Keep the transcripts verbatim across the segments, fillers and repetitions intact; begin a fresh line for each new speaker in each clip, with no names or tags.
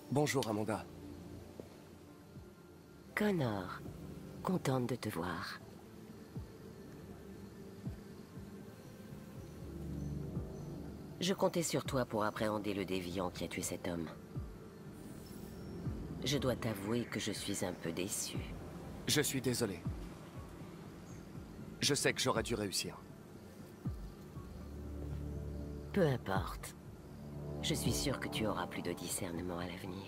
Bonjour, Amanda.
Connor, contente de te voir. Je comptais sur toi pour appréhender le déviant qui a tué cet homme. Je dois t'avouer que je suis un peu déçu.
Je suis désolé. Je sais que j'aurais dû réussir.
Peu importe. Je suis sûr que tu auras plus de discernement à l'avenir.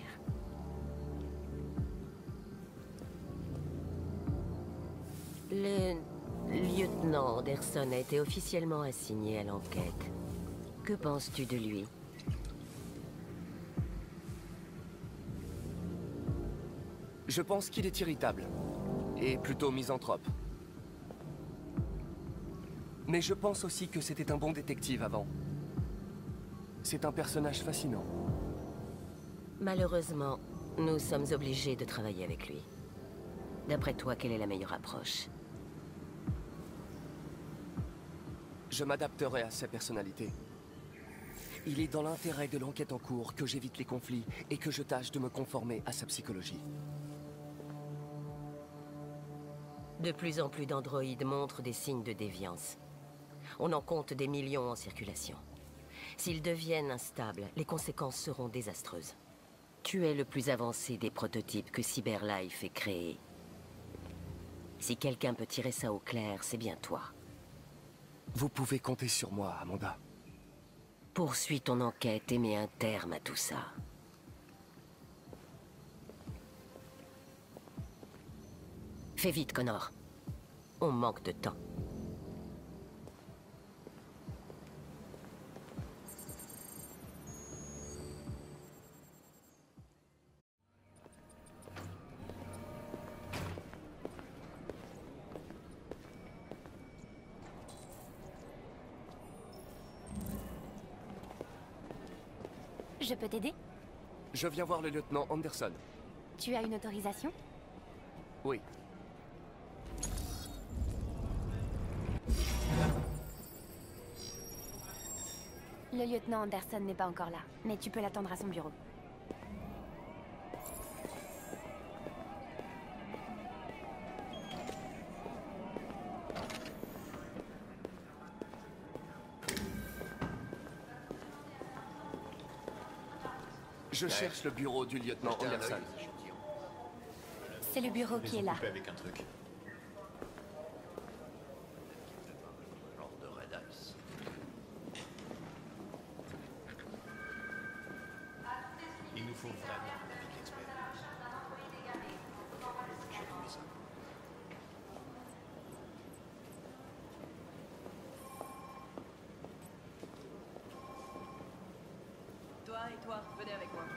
Le lieutenant Anderson a été officiellement assigné à l'enquête. Que penses-tu de lui?
Je pense qu'il est irritable. Et plutôt misanthrope. Mais je pense aussi que c'était un bon détective avant. C'est un personnage fascinant.
Malheureusement, nous sommes obligés de travailler avec lui. D'après toi, quelle est la meilleure approche?
Je m'adapterai à sa personnalité. Il est dans l'intérêt de l'enquête en cours que j'évite les conflits et que je tâche de me conformer à sa psychologie.
De plus en plus d'androïdes montrent des signes de déviance. On en compte des millions en circulation. S'ils deviennent instables, les conséquences seront désastreuses. Tu es le plus avancé des prototypes que CyberLife ait créés. Si quelqu'un peut tirer ça au clair, c'est bien toi.
Vous pouvez compter sur moi, Amanda.
Poursuis ton enquête et mets un terme à tout ça. Fais vite, Connor. On manque de temps.
Je peux t'aider?
Je viens voir le lieutenant Anderson.
Tu as une autorisation?
Oui.
Le lieutenant Anderson n'est pas encore là, mais tu peux l'attendre à son bureau.
Je cherche le bureau du lieutenant Anderson.
C'est le bureau qui est là.
Avec un truc. Il nous faut vraiment un avis d'expert. J'ai vu ça.
Toi et toi, venez avec moi.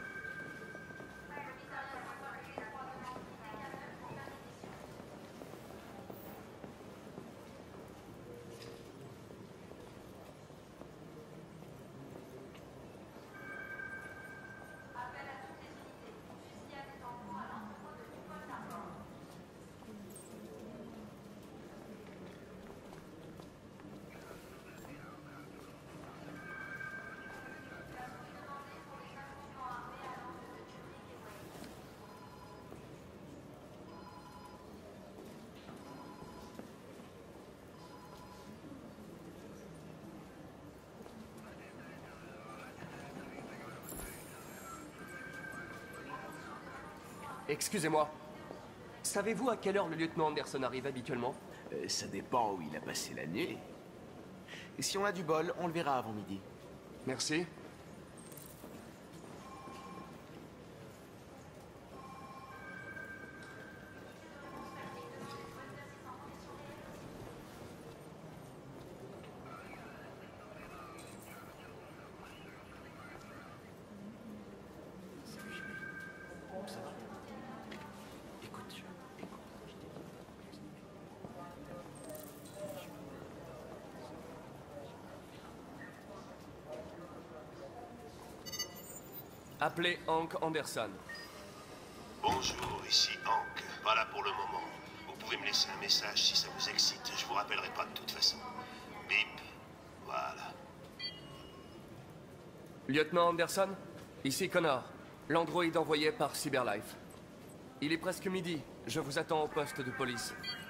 Excusez-moi. Savez-vous à quelle heure le lieutenant Anderson arrive habituellement?
Euh, ça dépend où il a passé la nuit. Et si on a du bol, on le verra avant midi.
Merci.
Écoute,
Appelez Hank Anderson.
Bonjour, ici Hank. Pas là pour le moment. Vous pouvez me laisser un message si ça vous excite. Je vous rappellerai pas de toute façon. Bip. Voilà.
Lieutenant Anderson, ici Connor. L'androïde envoyé par Cyberlife. Il est presque midi. Je vous attends au poste de police.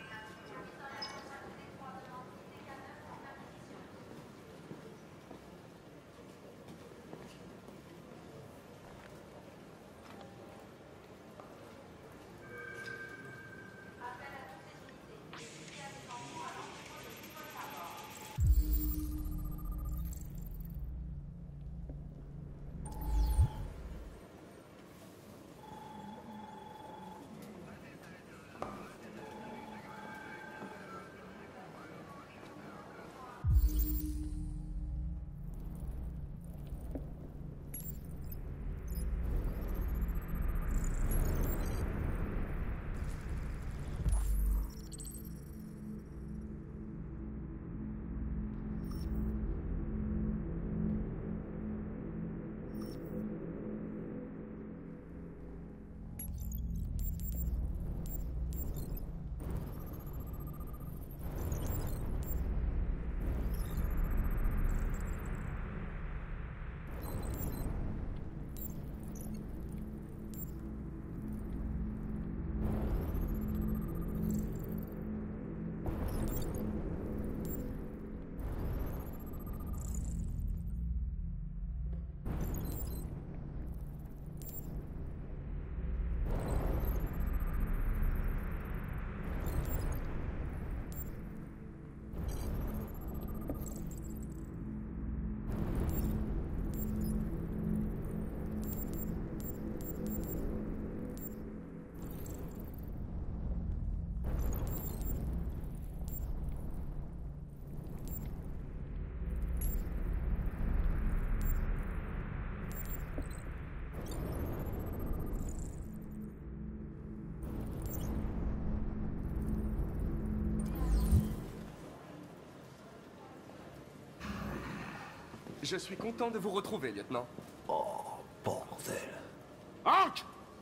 Je suis content de vous retrouver, lieutenant.
Oh, bordel.
Hank!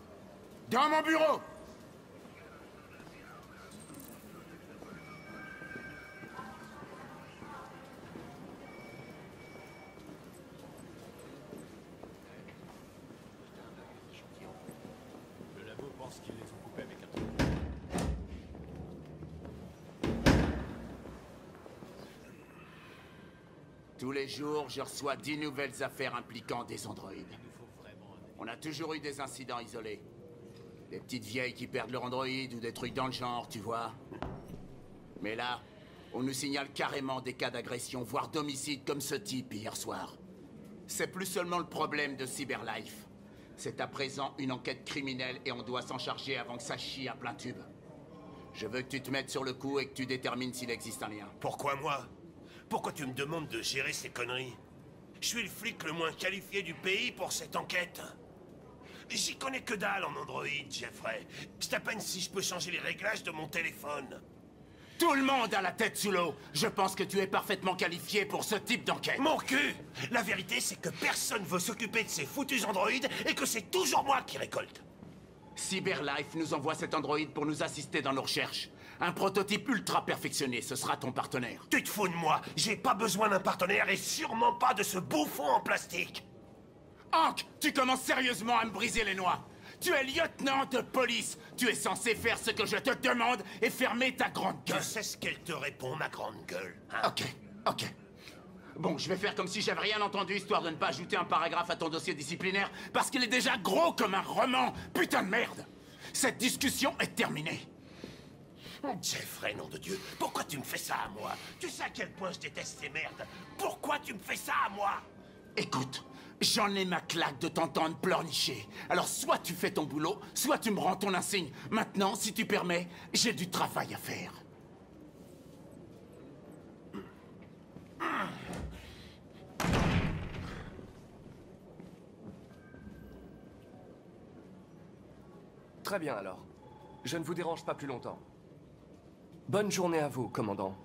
Dans mon bureau!
Le labo pense qu'ils les ont coupés avec un truc.
Tous les jours, je reçois dix nouvelles affaires impliquant des androïdes.
Il nous faut vraiment un...
On a toujours eu des incidents isolés. Des petites vieilles qui perdent leur androïde ou des trucs dans le genre, tu vois. Mais là, on nous signale carrément des cas d'agression, voire d'homicide comme ce type hier soir. C'est plus seulement le problème de Cyberlife. C'est à présent une enquête criminelle et on doit s'en charger avant que ça chie à plein tube. Je veux que tu te mettes sur le coup et que tu détermines s'il existe un lien.
Pourquoi moi? Pourquoi tu me demandes de gérer ces conneries? Je suis le flic le moins qualifié du pays pour cette enquête. J'y connais que dalle en Android, Jeffrey. C'est à peine si je peux changer les réglages de mon téléphone.
Tout le monde a la tête sous l'eau. Je pense que tu es parfaitement qualifié pour ce type d'enquête.
Mon cul! La vérité, c'est que personne veut s'occuper de ces foutus androïdes et que c'est toujours moi qui récolte.
Cyberlife nous envoie cet androïde pour nous assister dans nos recherches. Un prototype ultra perfectionné, ce sera ton partenaire.
Tu te fous de moi? J'ai pas besoin d'un partenaire et sûrement pas de ce bouffon en plastique.
Hank, tu commences sérieusement à me briser les noix. Tu es lieutenant de police. Tu es censé faire ce que je te demande et fermer ta grande gueule.
Je sais ce qu'elle te répond, ma grande gueule. Hein?
Ok, ok. Bon, je vais faire comme si j'avais rien entendu, histoire de ne pas ajouter un paragraphe à ton dossier disciplinaire, parce qu'il est déjà gros comme un roman. Putain de merde. Cette discussion est terminée.
Jeffrey, nom de Dieu, pourquoi tu me fais ça à moi? Tu sais à quel point je déteste ces merdes. Pourquoi tu me fais ça à moi?
Écoute, j'en ai ma claque de t'entendre pleurnicher. Alors soit tu fais ton boulot, soit tu me rends ton insigne. Maintenant, si tu permets, j'ai du travail à faire.
Très bien alors. Je ne vous dérange pas plus longtemps. Bonne journée à vous, commandant.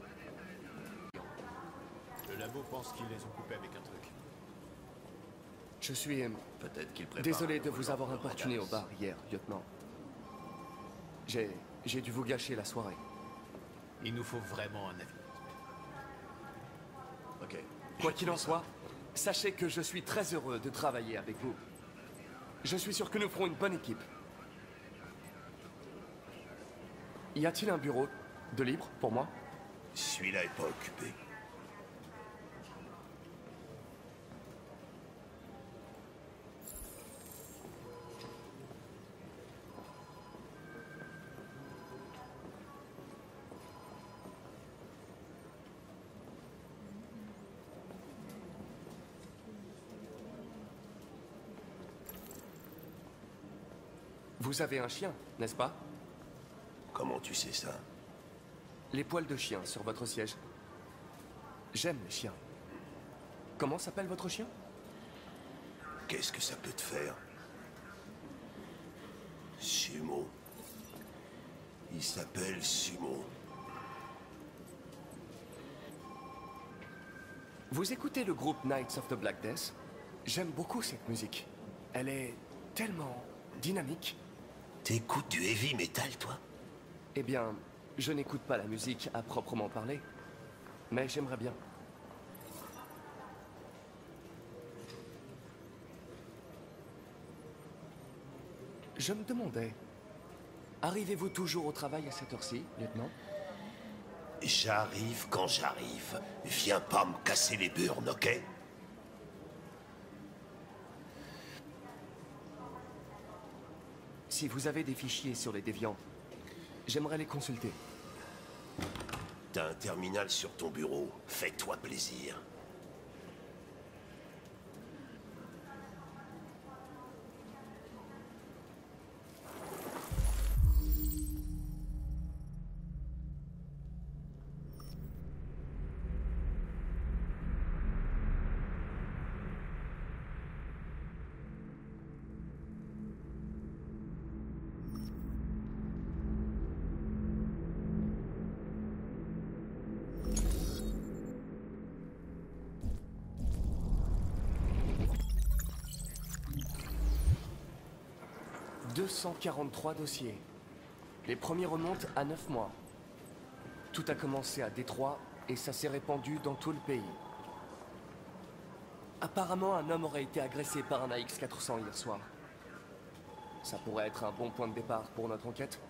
Le labo pense qu'ils les ont coupés avec un truc.
Je suis... euh,
Peut-être qu'il prépare
désolé
un
de vous
volant
avoir
de
importuné au
Radax.
bar hier, lieutenant. J'ai... j'ai dû vous gâcher la soirée.
Il nous faut vraiment un avis.
Ok.
Quoi qu'il en soit, sachez que je suis très heureux de travailler avec vous. Je suis sûr que nous ferons une bonne équipe. Y a-t-il un bureau de libre pour moi?
Celui-là est pas occupé.
Vous avez un chien, n'est-ce pas?
Comment tu sais ça?
Les poils de chien sur votre siège. J'aime les chiens. Comment s'appelle votre chien?
Qu'est-ce que ça peut te faire? Sumo. Il s'appelle Sumo.
Vous écoutez le groupe Knights of the Black Death? J'aime beaucoup cette musique. Elle est tellement dynamique.
T'écoutes du heavy metal, toi?
Eh bien, je n'écoute pas la musique à proprement parler. Mais j'aimerais bien. Je me demandais... Arrivez-vous toujours au travail à cette heure-ci, lieutenant?
J'arrive quand j'arrive. Viens pas me casser les burnes, ok?
Si vous avez des fichiers sur les déviants, j'aimerais les consulter.
T'as un terminal sur ton bureau. Fais-toi plaisir.
deux cent quarante-trois dossiers. Les premiers remontent à neuf mois. Tout a commencé à Détroit et ça s'est répandu dans tout le pays. Apparemment, un homme aurait été agressé par un A X quatre cents hier soir. Ça pourrait être un bon point de départ pour notre enquête.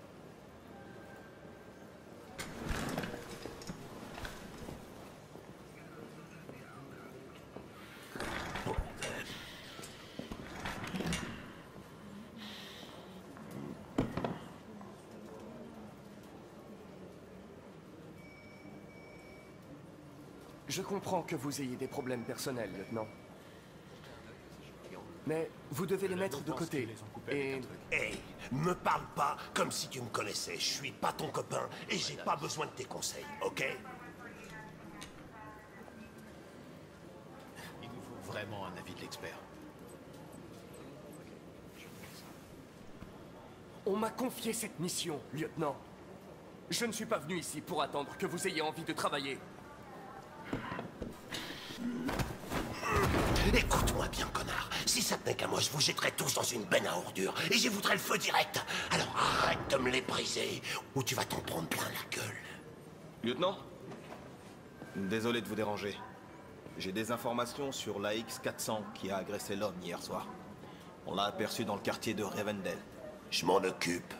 Je comprends que vous ayez des problèmes personnels, lieutenant. Mais vous devez les mettre de côté. Et
Hey, me parle pas comme si tu me connaissais. Je suis pas ton copain et j'ai pas besoin de tes conseils, ok?
Il nous faut vraiment un avis de l'expert.
on m'a confié cette mission, lieutenant. Je ne suis pas venu ici pour attendre que vous ayez envie de travailler.
Écoute-moi bien, connard. Si ça tenait qu'à moi, je vous jetterais tous dans une benne à ordures et j'y voudrais le feu direct. Alors arrête de me les briser ou tu vas t'en prendre plein la gueule.
Lieutenant, désolé de vous déranger. J'ai des informations sur l'A X quatre cents qui a agressé l'homme hier soir. On l'a aperçu dans le quartier de Revendell.
Je m'en occupe.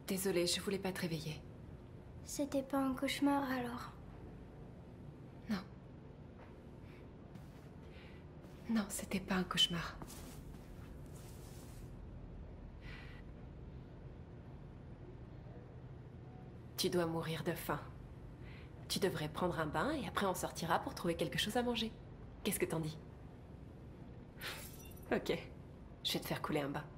Désolée, je voulais pas te réveiller.
C'était pas un cauchemar alors?
Non. Non, c'était pas un cauchemar. Tu dois mourir de faim. Tu devrais prendre un bain et après on sortira pour trouver quelque chose à manger. Qu'est-ce que t'en dis? Ok, je vais te faire couler un bain.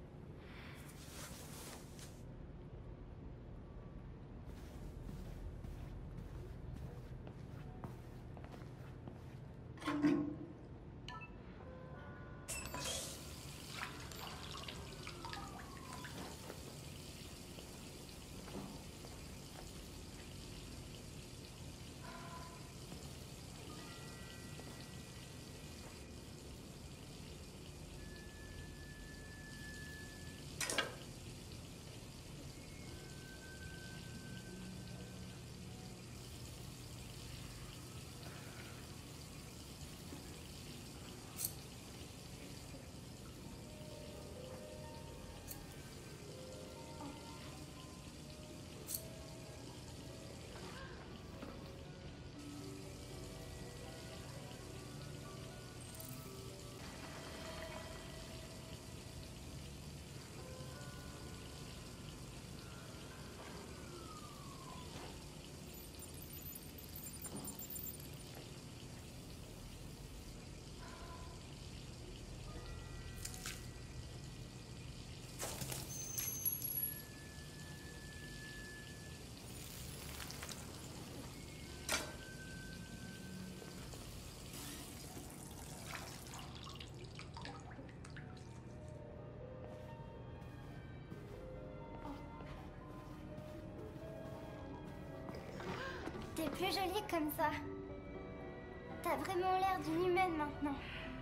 T'es plus jolie comme ça. T'as vraiment l'air d'une humaine maintenant.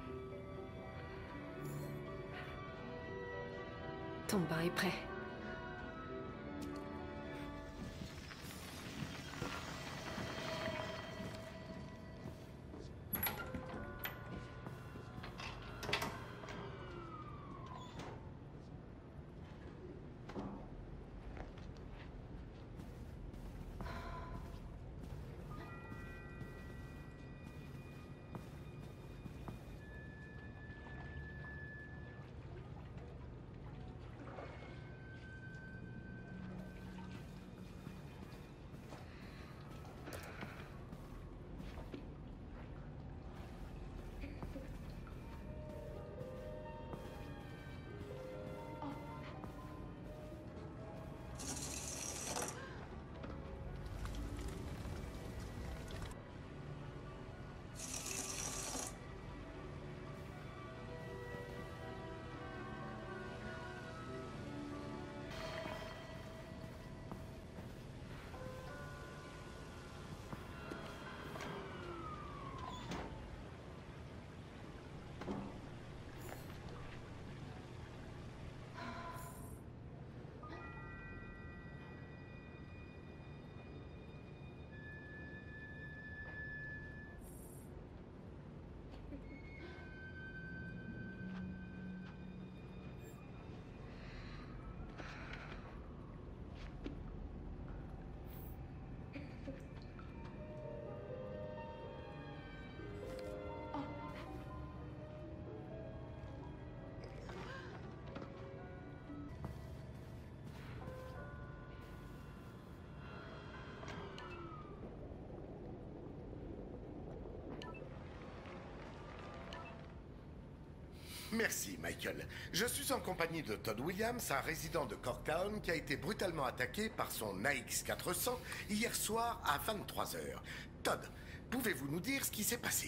Ton bain est prêt.
Merci, Michael. Je suis en compagnie de Todd Williams, un résident de Corktown qui a été brutalement attaqué par son A X quatre cents hier soir à vingt-trois heures. Todd, pouvez-vous nous dire ce qui s'est passé?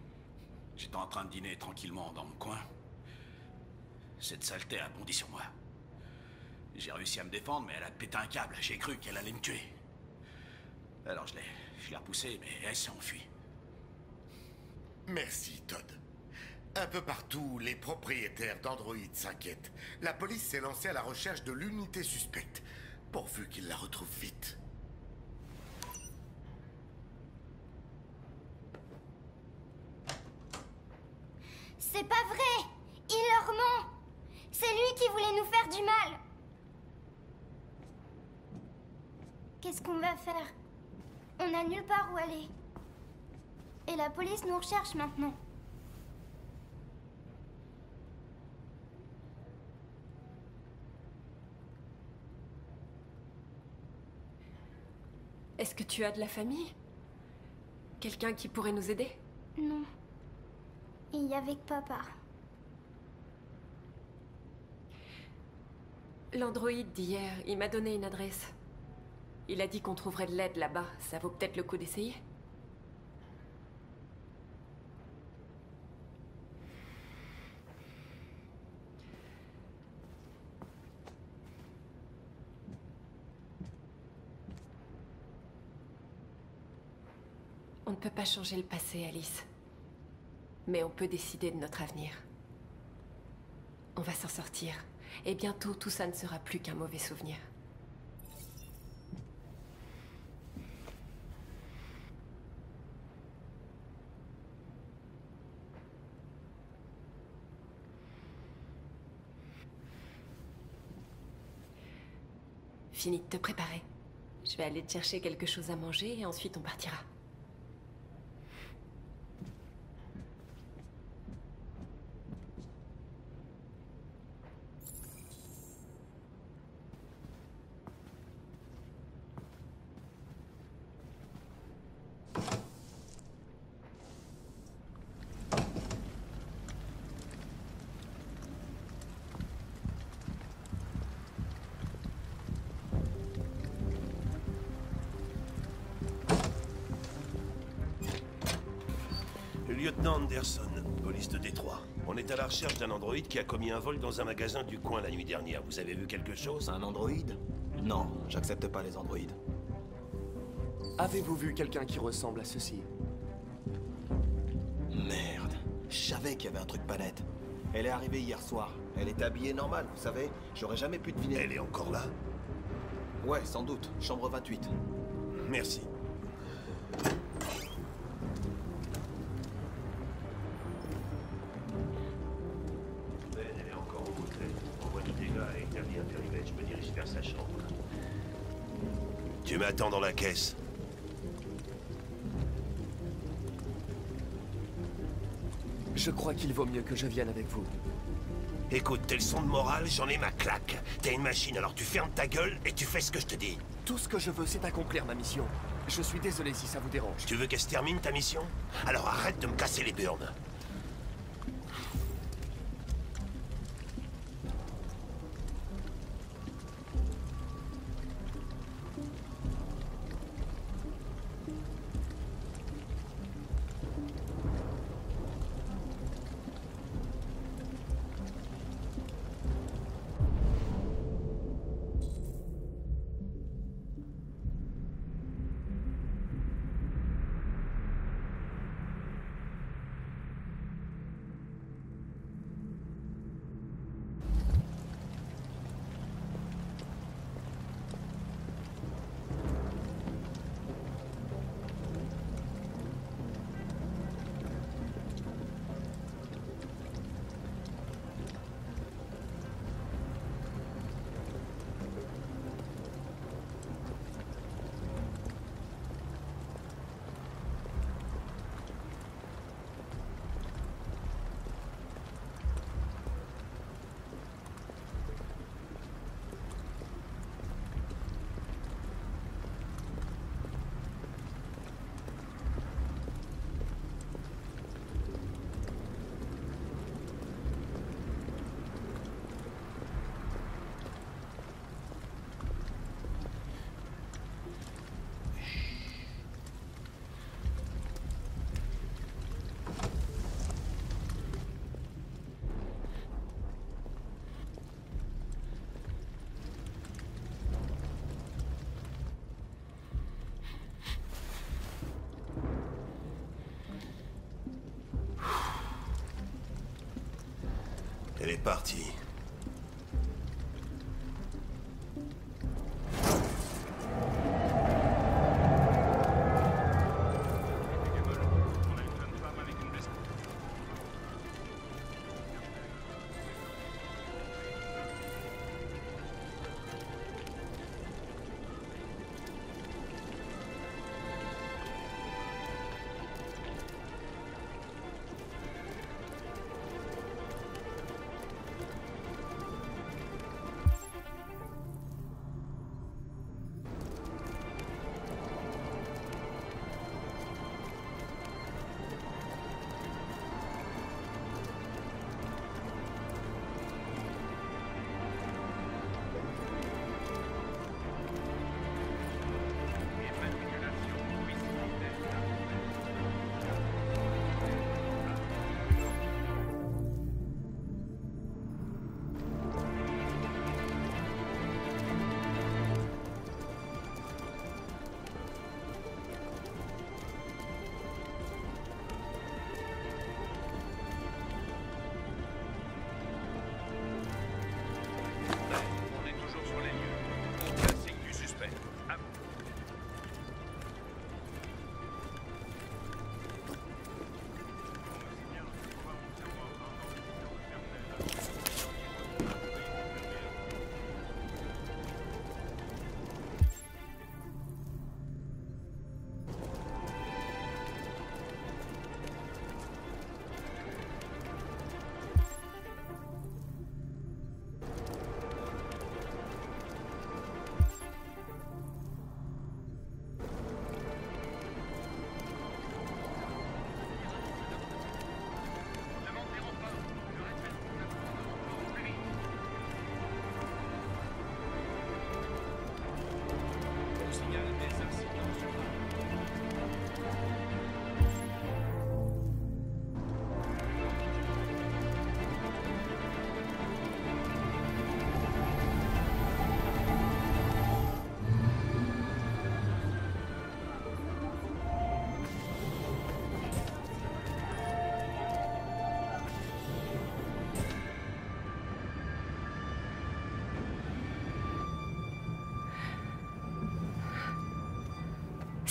J'étais en train de dîner tranquillement dans mon coin. Cette saleté a bondi sur moi. J'ai réussi à me défendre, mais elle a pété un câble. J'ai cru qu'elle allait me tuer. Alors je l'ai... je l'ai repoussée, mais elle s'est enfuie.
Merci, Todd. Un peu partout, les propriétaires d'Android s'inquiètent. La police s'est lancée à la recherche de l'unité suspecte, pourvu qu'ils la retrouvent vite.
C'est pas vrai! Il leur ment! C'est lui qui voulait nous faire du mal! qu'est-ce qu'on va faire? On n'a nulle part où aller. Et la police nous recherche maintenant.
Est-ce que tu as de la famille? Quelqu'un qui pourrait nous aider?
Non. Il y avait que papa.
L'androïde d'hier, il m'a donné une adresse. Il a dit qu'on trouverait de l'aide là-bas. Ça vaut peut-être le coup d'essayer. On ne peut pas changer le passé, Alice. Mais on peut décider de notre avenir. On va s'en sortir. Et bientôt, tout ça ne sera plus qu'un mauvais souvenir. Fini de te préparer. Je vais aller te chercher quelque chose à manger et ensuite on partira.
Lieutenant Anderson, police de Détroit. On est à la recherche d'un androïde qui a commis un vol dans un magasin du coin la nuit dernière. Vous avez vu quelque chose?
Un androïde? Non, j'accepte pas les androïdes.
Avez-vous vu quelqu'un qui ressemble à ceci?
Merde, je savais qu'il y avait un truc pas net. Elle est arrivée hier soir. Elle était habillée normale, vous savez. J'aurais jamais pu deviner.
Elle est encore là?
Ouais, sans doute. Chambre vingt-huit.
Merci. Tu m'attends dans la caisse.
Je crois qu'il vaut mieux que je vienne avec vous.
Écoute, tes leçons de morale, j'en ai ma claque. T'es une machine, alors tu fermes ta gueule et tu fais ce que je te dis.
Tout ce que je veux, c'est accomplir ma mission. Je suis désolé si ça vous dérange.
Tu veux qu'elle se termine, ta mission? Alors arrête de me casser les burnes. Elle est partie.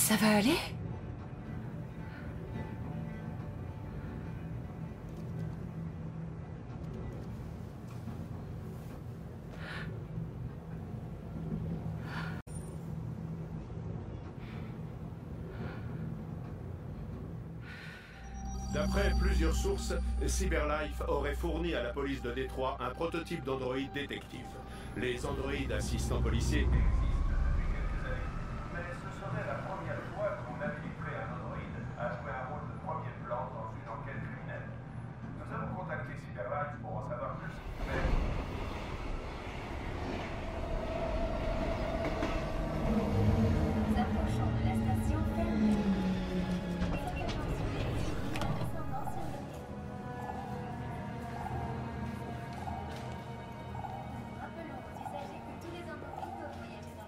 Ça va aller?
D'après plusieurs sources, Cyberlife aurait fourni à la police de Détroit un prototype d'androïde détective. Les androïdes assistants policiers existent depuis quelques années, mais ce serait la première fois qu'on habiliterait un androïde à jouer un rôle de premier plan dans une enquête criminelle. Nous avons contacté Cyberlife pour en savoir plus, mais...
Nous approchons de la station fermée. Rappelons aux usagers que tous les androïdes doivent voyager dans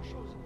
grand-chose.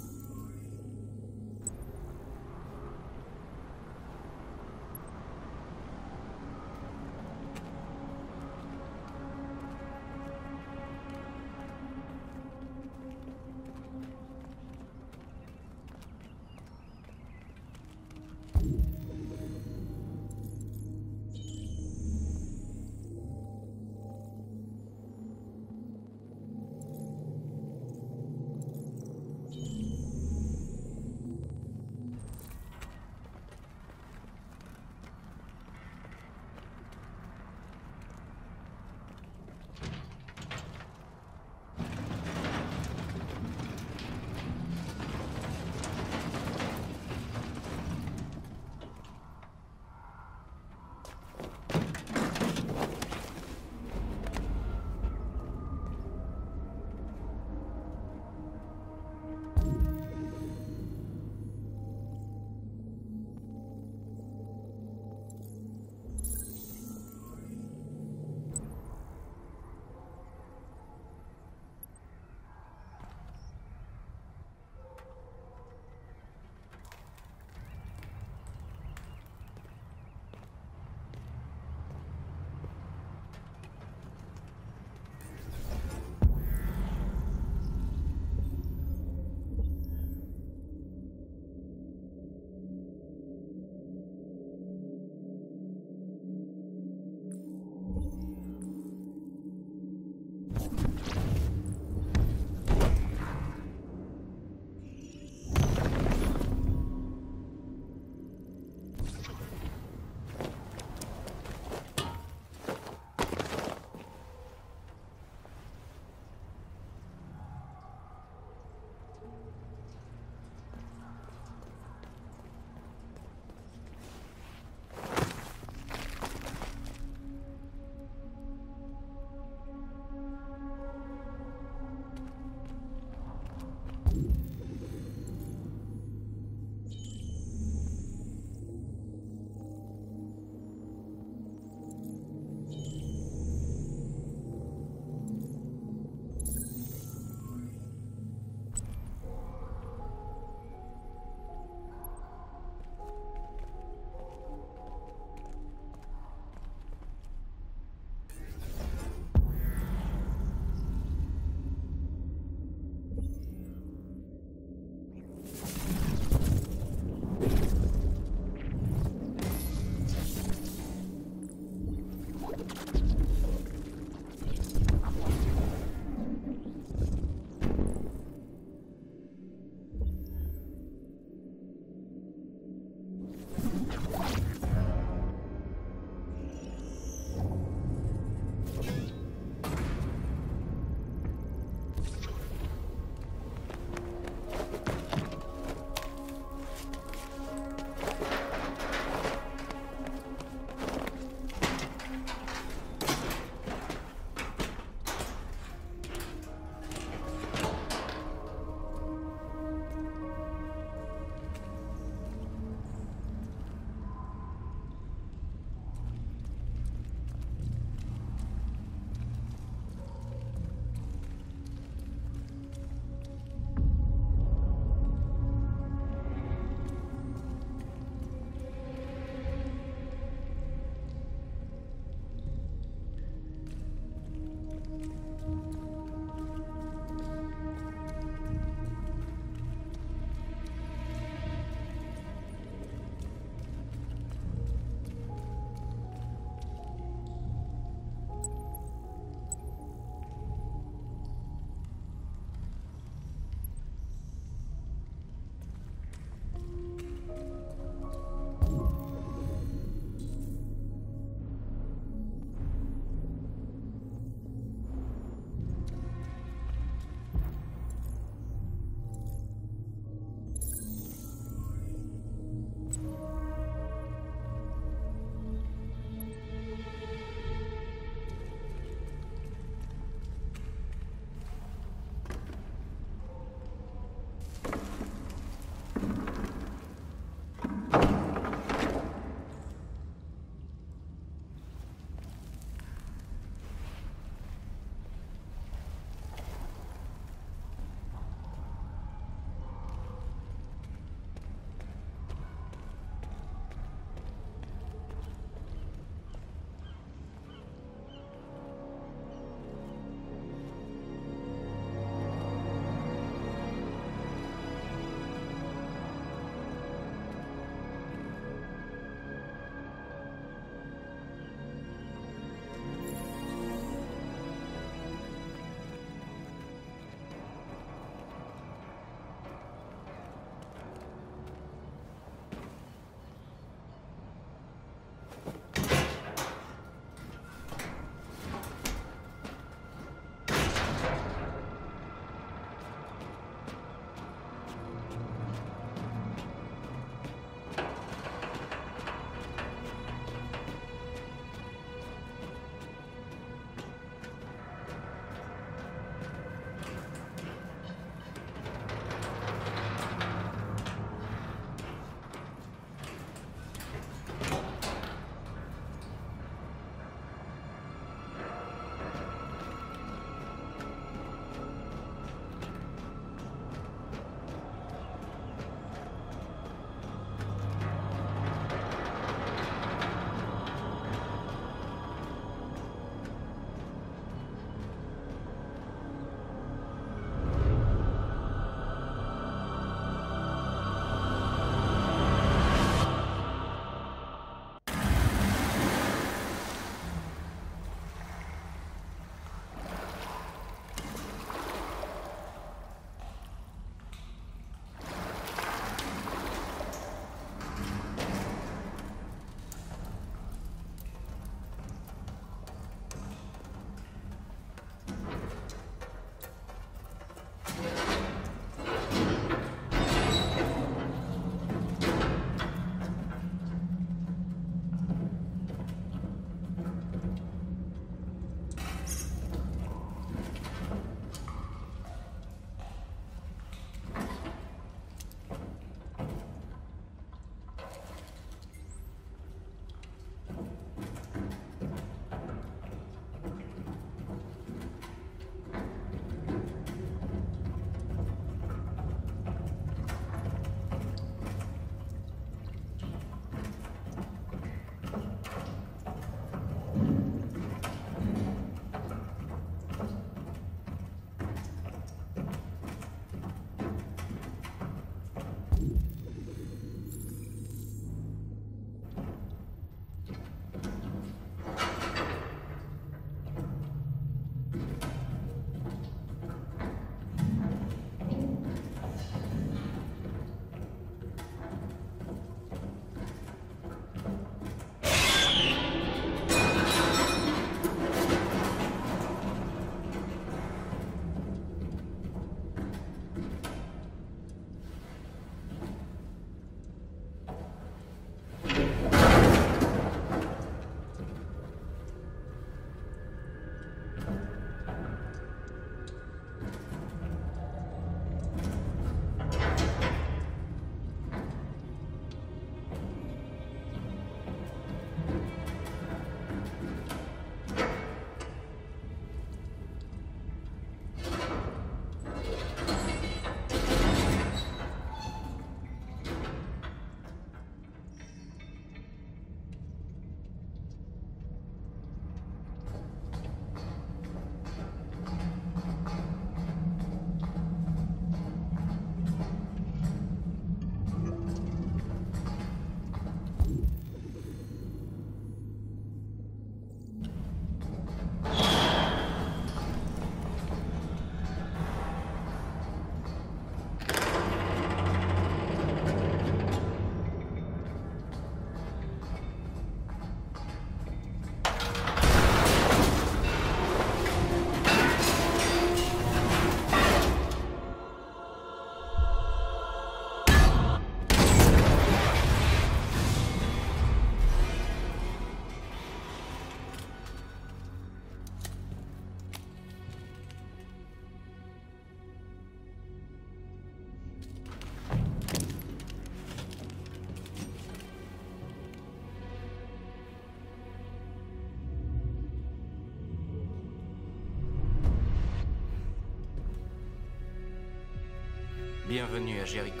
Bienvenue à Jericho.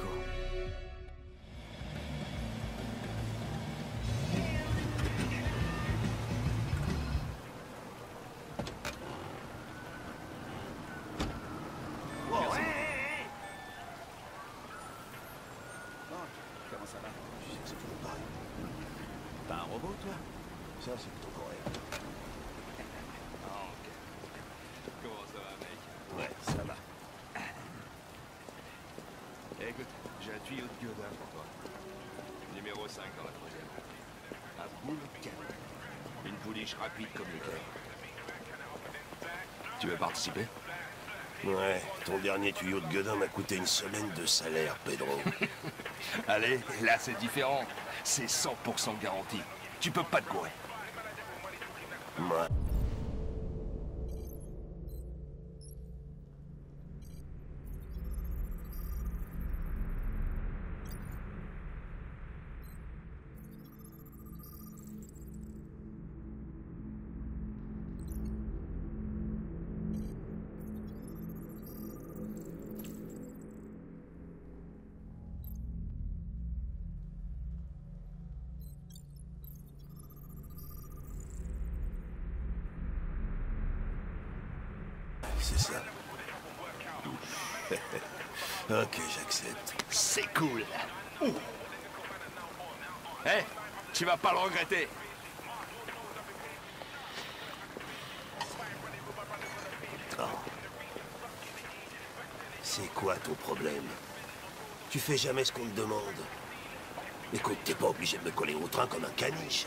Comment ça va? Je sais que c'est toujours pareil. T'as un robot, toi?
Ça, c'est plutôt correct.
Ah, ok. Comment ça va, mec?
Ouais, ça va.
Eh, écoute, j'ai un tuyau de Godin pour toi. Numéro cinq dans la troisième. Un boule canon. Une pouliche rapide comme le cœur. Tu veux participer?
Ouais, ton dernier tuyau de gueudin m'a coûté une semaine de salaire, Pedro.
Allez, là c'est différent. C'est cent pour cent garanti. Tu peux pas te courir.
Ouais. C'est ça. Ok, j'accepte.
C'est cool. Hé, hey, tu vas pas le regretter.
Oh. C'est quoi ton problème? Tu fais jamais ce qu'on te demande. Écoute, t'es pas obligé de me coller au train comme un caniche.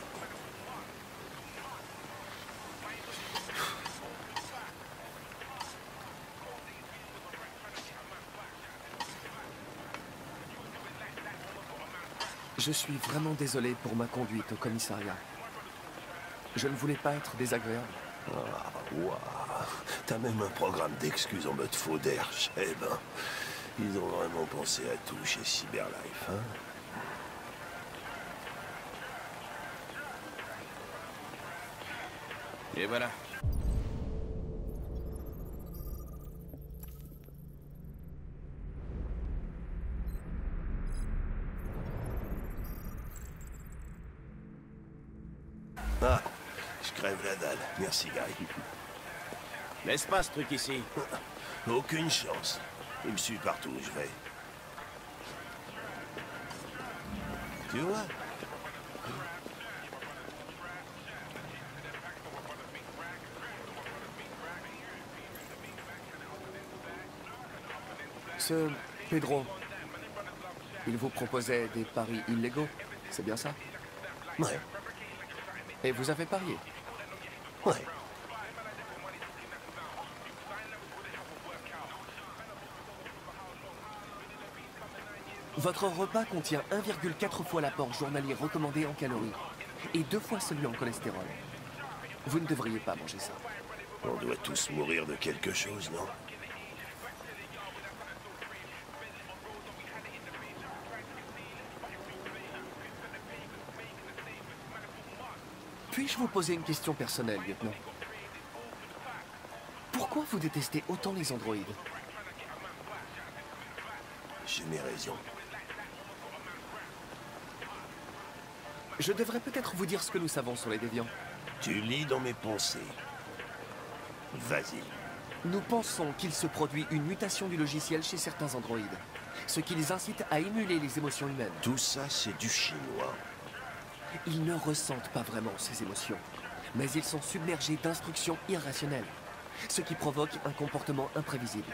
Je suis vraiment désolé pour ma conduite au commissariat. Je ne voulais pas être désagréable.
Ah, waouh. T'as même un programme d'excuses en mode faux derche. Eh ben, ils ont vraiment pensé à tout chez Cyberlife, hein?
Et voilà.
Ah, je crève la dalle. Merci, Guy.
Laisse pas ce truc ici.
Aucune chance. Il me suit partout où je vais. Tu vois?
Ce Pedro, il vous proposait des paris illégaux, c'est bien ça?
Ouais.
Et vous avez parié?
Ouais.
Votre repas contient un virgule quatre fois l'apport journalier recommandé en calories et deux fois celui en cholestérol. Vous ne devriez pas manger ça.
On doit tous mourir de quelque chose, non?
Puis-je vous poser une question personnelle, lieutenant? Pourquoi vous détestez autant les androïdes?
J'ai mes raisons.
Je devrais peut-être vous dire ce que nous savons sur les déviants.
Tu lis dans mes pensées. Vas-y.
Nous pensons qu'il se produit une mutation du logiciel chez certains androïdes, ce qui les incite à émuler les émotions humaines.
Tout ça, c'est du chinois.
Ils ne ressentent pas vraiment ces émotions, mais ils sont submergés d'instructions irrationnelles, ce qui provoque un comportement imprévisible.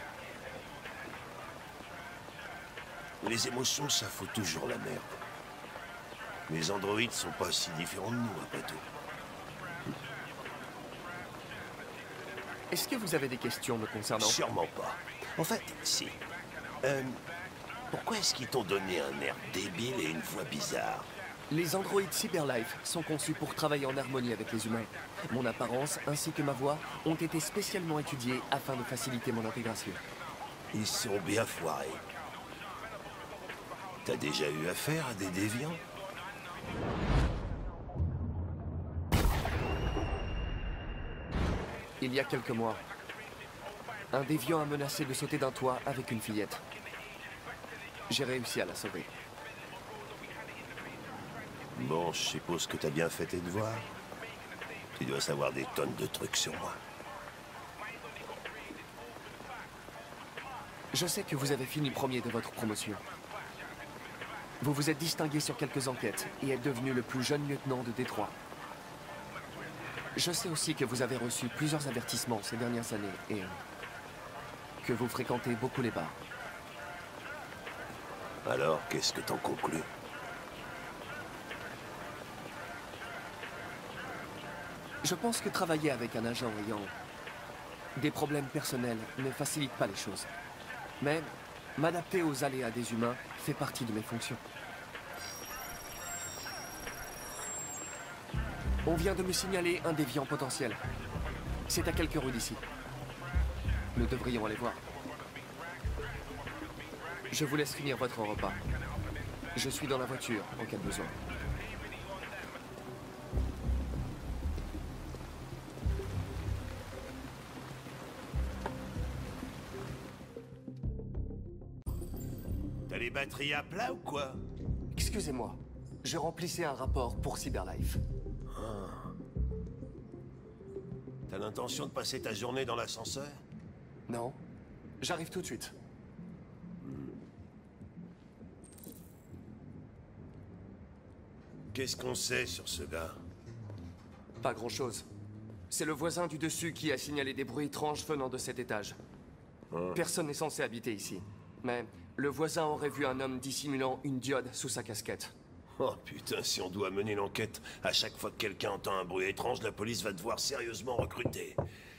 Les émotions, ça fout toujours la merde. Les androïdes sont pas si différents de nous, après tout.
Est-ce que vous avez des questions me concernant?
Sûrement pas. En fait, si. Euh, pourquoi est-ce qu'ils t'ont donné un air débile et une voix bizarre?
Les androïdes Cyberlife sont conçus pour travailler en harmonie avec les humains. Mon apparence ainsi que ma voix ont été spécialement étudiées afin de faciliter mon intégration.
Ils sont bien foirés. T'as déjà eu affaire à des déviants?
Il y a quelques mois, un déviant a menacé de sauter d'un toit avec une fillette. J'ai réussi à la sauver.
Bon, je suppose que t'as bien fait tes devoirs. Tu dois savoir des tonnes de trucs sur moi.
Je sais que vous avez fini premier de votre promotion. Vous vous êtes distingué sur quelques enquêtes et êtes devenu le plus jeune lieutenant de Détroit. Je sais aussi que vous avez reçu plusieurs avertissements ces dernières années et que vous fréquentez beaucoup les bars.
Alors, qu'est-ce que t'en conclus?
Je pense que travailler avec un agent ayant des problèmes personnels ne facilite pas les choses. Mais m'adapter aux aléas des humains fait partie de mes fonctions. On vient de me signaler un déviant potentiel. C'est à quelques rues d'ici. Nous devrions aller voir. Je vous laisse finir votre repas. Je suis dans la voiture en cas de besoin.
T'as les batteries à plat ou quoi?
Excusez-moi, je remplissais un rapport pour Cyberlife.
Ah. T'as l'intention de passer ta journée dans l'ascenseur?
Non, j'arrive tout de suite.
Qu'est-ce qu'on sait sur ce gars?
Pas grand-chose. C'est le voisin du dessus qui a signalé des bruits étranges venant de cet étage.
Hein?
Personne n'est censé habiter ici. Mais le voisin aurait vu un homme dissimulant une diode sous sa casquette.
Oh putain, si on doit mener l'enquête, à chaque fois que quelqu'un entend un bruit étrange, la police va devoir sérieusement recruter.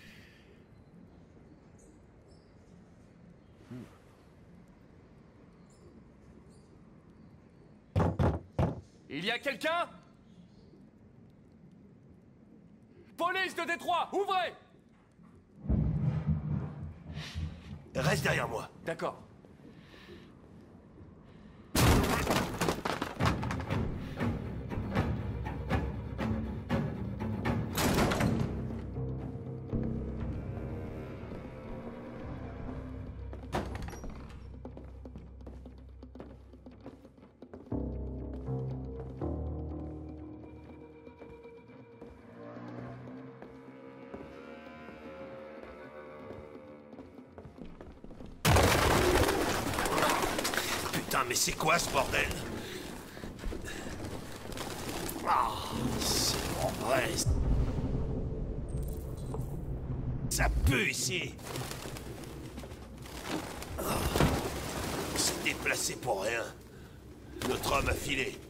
Il y a quelqu'un? Police de Détroit, ouvrez!
Reste derrière moi.
D'accord.
Putain, mais c'est quoi ce bordel? Ah, c'est en vrai. Ça pue ici. Ah, on s'est déplacé pour rien. Notre homme a filé.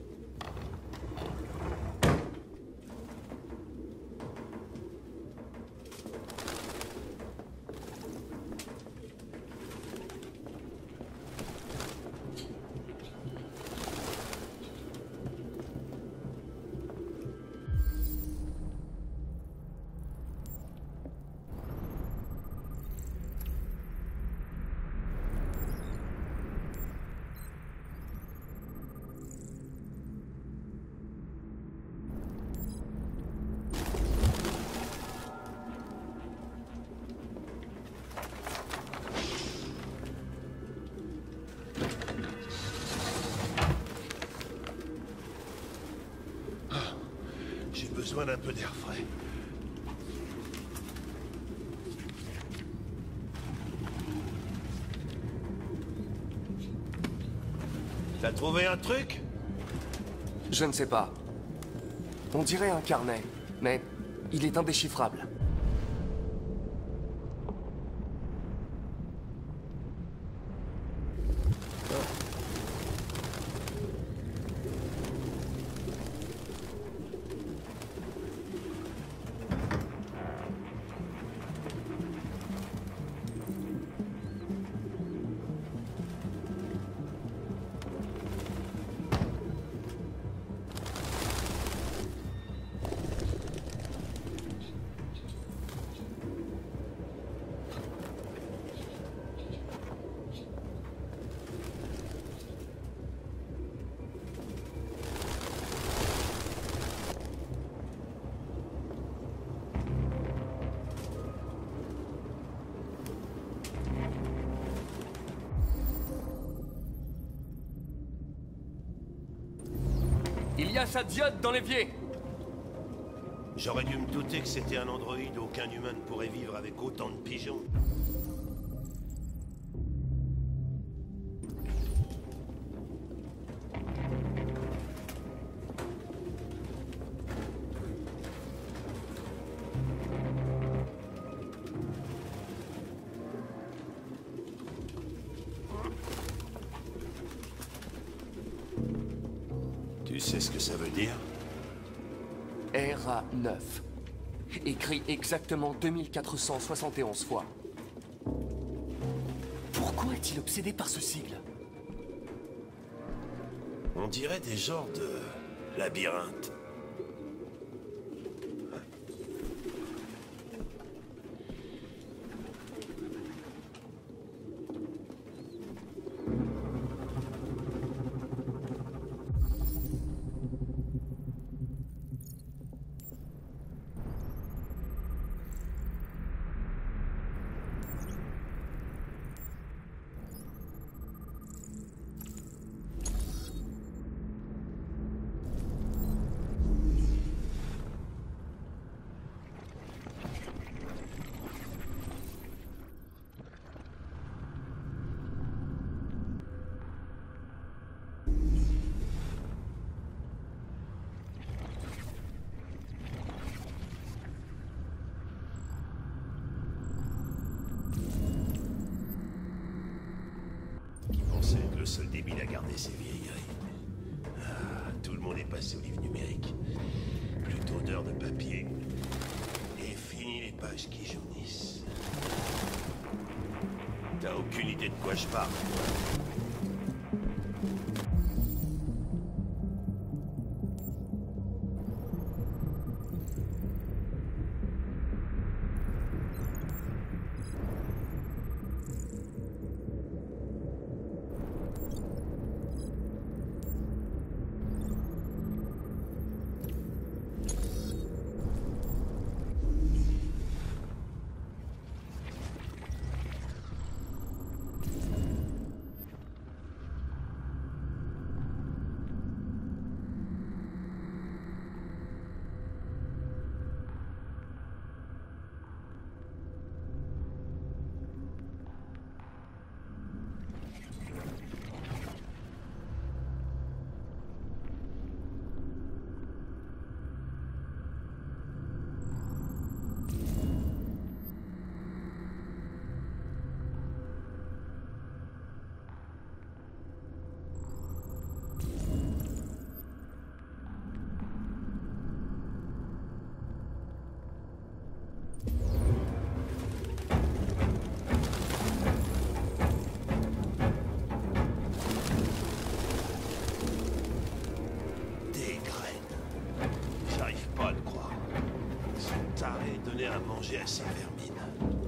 J'ai besoin d'un peu d'air frais. T'as trouvé un truc?
Je ne sais pas. On dirait un carnet, mais il est indéchiffrable. Il y a sa diode dans l'évier.
J'aurais dû me douter que c'était un androïde. Aucun humain ne pourrait vivre avec autant de pigeons. Tu sais ce que ça veut dire?
R A neuf. Écrit exactement deux mille quatre cent soixante et onze fois. Pourquoi est-il obsédé par ce sigle?
On dirait des genres de labyrinthes. Le seul débile à garder ses vieilleries. Ah, tout le monde est passé au livre numérique. Plus d'odeur de papier. Et fini les pages qui jaunissent. T'as aucune idée de quoi je parle. À manger à sa vermine.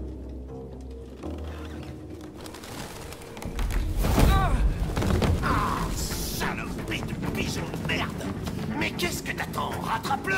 Ah, ah, saloperie de pigeon de merde! Mais qu'est-ce que t'attends? Rattrape-le!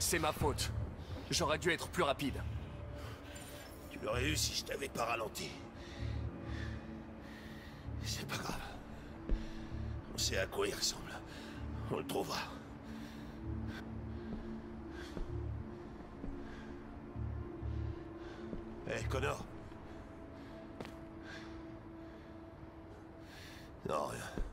C'est ma faute. J'aurais dû être plus rapide.
Tu l'aurais eu si je t'avais pas ralenti. C'est pas grave. On sait à quoi il ressemble. On le trouvera. Hé, hey, Connor. Non, rien.